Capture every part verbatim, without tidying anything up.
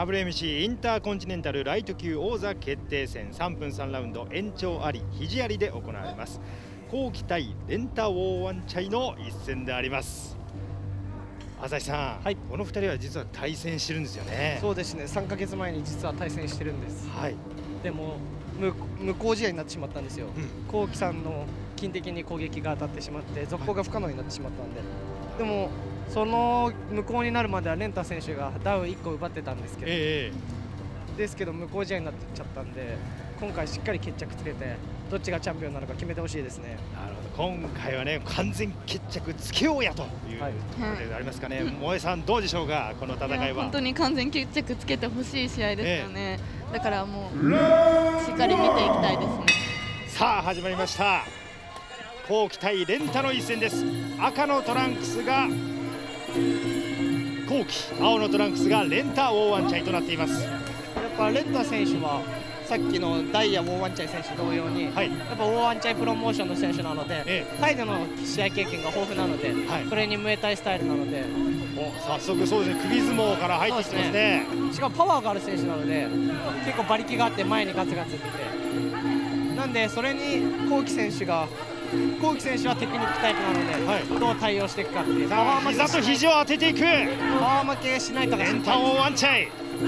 ダブリューエムシー インターコンチネンタルライト級王座決定戦さんぷんさんラウンド延長あり肘ありで行われます。後期対レンタウォーワンチャイの一戦であります。朝日さん、はい、このふたりは実は対戦してるんですよね。 そうですね、さんかげつまえに実は対戦してるんです。 はい、でも無無効試合になってしまったんですよ。後期さんの金的に攻撃が当たってしまって続行が不可能になってしまったんで、はい、でもその無効になるまではレンタ選手がダウンいっこ奪ってたんですけど、えー、ですけど無効試合になっちゃったんで、今回しっかり決着つけてどっちがチャンピオンなのか決めてほしいですね。 なるほど、今回はね完全決着つけようやというところでありますかね。萌さんどうでしょうか、この戦いは。 い本当に完全決着つけてほしい試合ですよね、えー、だからもうしっかり見ていきたいですね。 さあ始まりました、後期対レンタの一戦です。赤のトランクスが後期、青のトランクスがレンタウォーワンチャイとなっています。 やっぱレンタ選手はさっきのダイヤウォーワンチャイ選手同様に、はい、やっぱウォーワンチャイプロモーションの選手なので、ええ、タイでの試合経験が豊富なので、はい、それにムエタイスタイルなので、 お早速そうですね、首相撲から入ってきてますね。 しかもパワーがある選手なので結構馬力があって前にガツガツいってて、なんでそれに後期選手が後期選手はテクニックタイプなので、はい、どう対応していくかっていう。 膝と肘を当てていく。 パワー負けしないかがレンタウォーワンチャイ。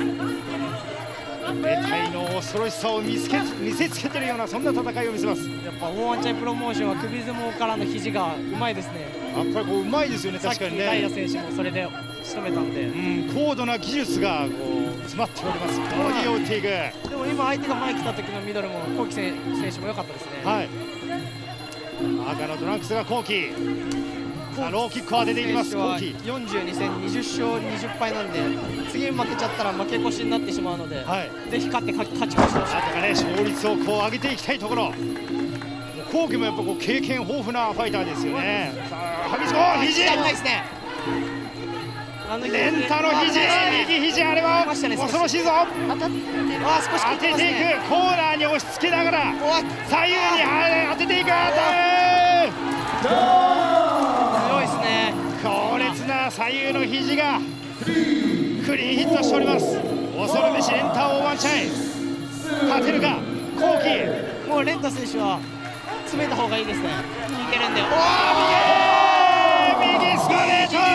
メタイの恐ろしさを見せ見せつけてるようなそんな戦いを見せます。 やっぱウォーワンチャイプロモーションは首相撲からの肘がうまいですね。 やっぱりこううまいですよね、確かにね。 ダイヤ選手もそれで仕留めたんで、 うん、高度な技術がこう詰まっております。ボディを打っていく。 でも今相手が前来た時のミドルも後期選手も良かったですね。 はい。赤のトランクスが後期、ローキックを当てていきます。後期よんじゅうにせんにじゅっしょうにじゅっぱいなんで、次負けちゃったら負け越しになってしまうので、はい、ぜひ勝って勝ち越してほしい。 あとがね、勝率をこう上げていきたいところ。後期もやっぱこう経験豊富なファイターですよね。さあ激しく肘うまいですね。 レンタの肘、右肘、あれは恐ろしいぞ。 当たってる。 あ少し当てていく、コーナーに押し付けながら左右に当てていく。 強いですね。 強烈な左右の肘がクリーンヒットしております。恐るべしレンタウォーワンチャイ。勝てるか後期。 もうレンタ選手は詰めた方がいいですね。いけるんで。おー、右ストレート。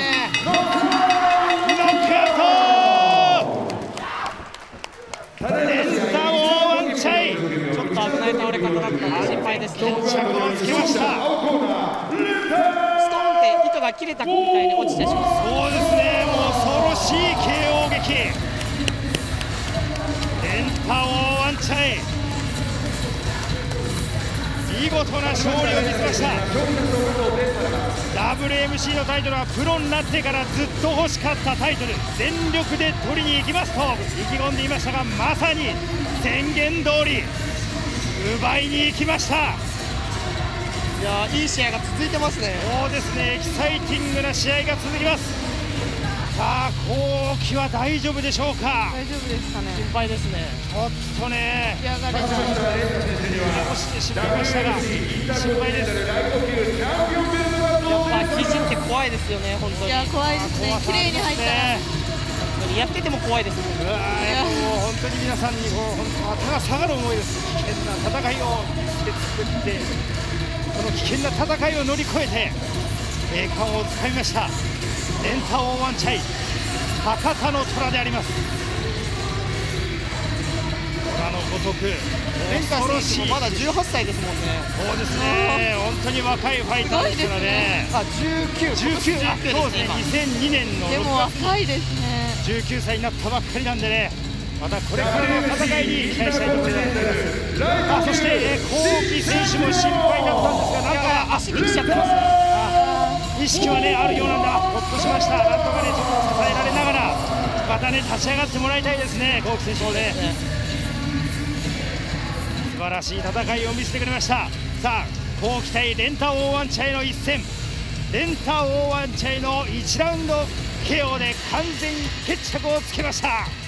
ちょっと危ない倒れ方だったので心配ですね。 決着をつけました。ストーンって糸が切れたみたいに落ちてしまう。 そうですね、もう恐ろしい ケーオー 劇。レンタウォーワンチャイ、見事な勝利を見せました。 ダブリューエムシー のタイトルはプロになってからずっと欲しかったタイトル、全力で取りに行きますと意気込んでいましたが、まさに宣言通り奪いに行きました。 いやいい試合が続いてますね。 そうですね、エキサイティングな試合が続きます。さあ後期は大丈夫でしょうか。 大丈夫ですかね。 心配ですね。 ちょっとね仕上がれない。 落ちてしまいましたが心配です。 やっぱ肘って怖いですよね、本当に。 いや怖いですね。綺麗に入ったらやってても怖いです。 うわー、もう本当に皆さんにこう本当頭が下がる思いです。危険な戦いをして作って、この危険な戦いを乗り越えて栄冠をつかみましたレンタウォーワンチャイ、博多の虎であります。虎のごとくレンタ選手もまだじゅうはっさいですもんね。 そうですね、本当に若いファイターですからね。 あ、じゅうきゅう、 じゅうきゅう、そうですね、にせんにねんのでも若いですね。 じゅうきゅうさいになったばっかりなんでね、またこれからの戦いに期待したいと思います。あ、そして、えー、後期選手も心配だったんですが、なんか足に来ちゃってますね。 意識はねあるようなんだ。ほっとしました。なんとかねちょっと支えられながらまたね立ち上がってもらいたいですね、後期選手もね。素晴らしい戦いを見せてくれました。さあ後期対レンタウォーワンチャイの一戦、レンタウォーワンチャイのいちラウンド ケーオー で完全決着をつけました。